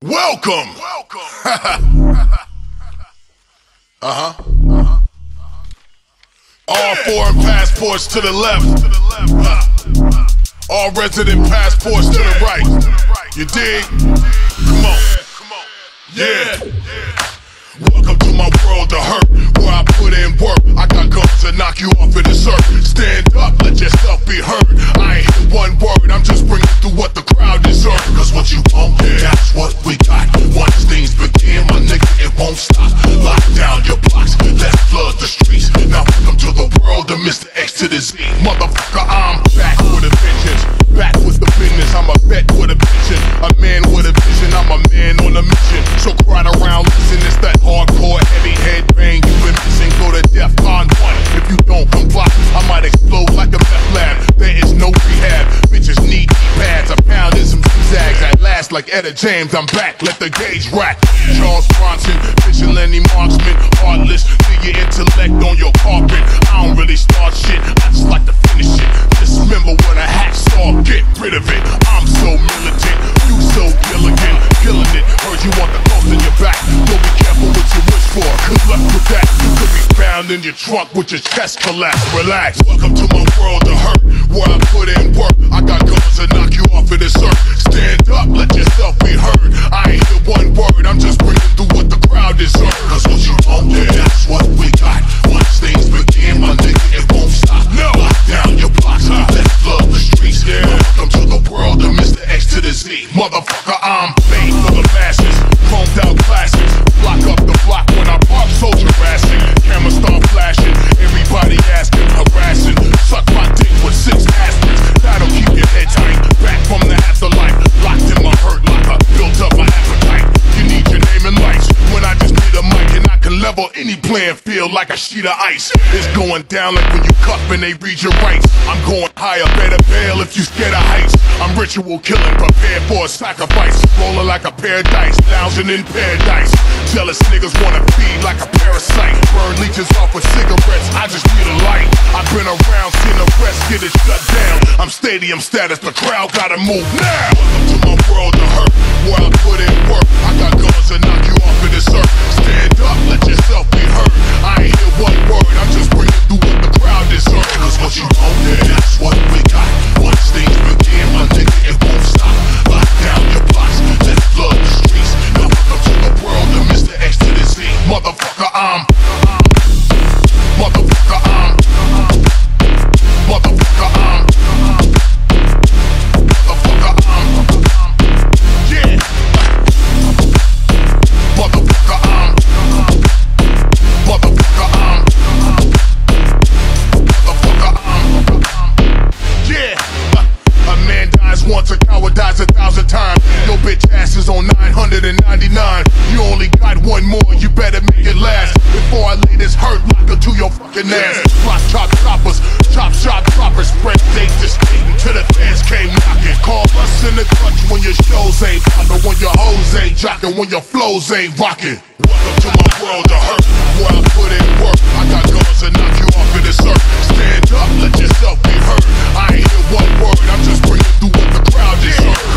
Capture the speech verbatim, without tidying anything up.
Welcome. Welcome. uh-huh. Uh-huh. All foreign passports to the left. Uh, all resident passports to the right. You dig? Come on. Yeah. Welcome to my world of hurt, where I put in work. I got guns to knock you off of this earth. Stand up, let yourself be heard. I ain't hear one word, I'm just bringing through what the crowd deserves. Cause what you want, that's what we got. Once things begin, my nigga, it won't stop. Lock down your blocks, let's flood the streets. Now welcome to the world of Mister X to the Z. Motherfucker, I'm back with a vengeance. Back with the business, I'm a vet with a vision. A man with a vision, I'm a man on a mission. So crowd around, listen, it's that hardcore, heavy head bang you been missing. Go to DEFCON one. If you don't comply, I might explode like a meth lab. There is no rehab. Bitches need pads. I pound in some zigzags. At last, like Etta James, I'm back. Let the gauge rack. Charles Bronson, vigilante marksman, heartless. Leave your intellect on your carpet. I don't really start shit. I just like to finish it. Just remember when a hacksaw, get rid of it. I'm so militant, you so diligent, killing it. Heard you want the ghost in your back. Don't be careful what you wish for. Good luck with that. You could be found in your trunk with your chest collapsed. Relax. Welcome to my world of hurt, where I put in work. I got guns to knock you off of this earth. Stand up, let yourself be heard. I ain't hear one word, I'm just bringing through what the crowd deserves. Cause what you want, yeah, that's what we got. Once things begin, my nigga, it won't stop. No. Lock down your blocks, uh. let's flood the streets. Yeah. Welcome to the world of Mister X to the Z. Motherfucker, I'm made for the masses. Chromed out classics. Block up the block when I pop soldier rassing. Camera start flashing, everybody asking, harassing. Suck my dick with six aspirins. That'll keep your head tight. Back from the afterlife, locked in my hurt locker. Built up my appetite. You need your name and lights. When I just need a mic and I can level any playing field like a sheet of ice. It's going down like when you cuff and they read your rights. I'm going higher, better bail if you scared of heights. I'm ritual killing, prepared for a sacrifice. Rolling like a pair of dice, lounging in paradise. Jealous niggas wanna feed like a parasite. Burn leeches off with cigarettes, I just need a light. I've been around, seen the rest get it shut down. I'm stadium status, the crowd gotta move now. Welcome to my world of hurt, where I put in work. I got guns to knock you off of this earth. Stand up, let yourself be heard. I ain't hear one word, I'm just bringing through what the crowd deserves. Cause what you want, yeah, that's what we got. Once things begin, my nigga, it won't stop. Lock down your blocks, let's flood the streets. Now welcome to the world of Mister X to the Z. Motherfucker, I'm Motherfucker, I'm Motherfucker, I'm Motherfucker, I'm Yeah. Motherfucker, I'm Motherfucker, I'm Motherfucker, I'm Yeah. A man dies once, a coward dies a thousand times. Your bitch ass is on nine hundred ninety-nine. You only got one more, you better make it last. Before I lay this hurt locker to your fucking ass. Block chop choppers, chop shot droppers. Spread date to state until the fans came knocking. Call us in the clutch when your shows ain't poppin', when your hoes ain't jockin', when your flows ain't rockin'. Welcome to my world of hurt, where I put in work. I got guns to knock you off of this earth. Stand up, let yourself be heard. I ain't hear one word, I'm just bringing through what the crowd deserves.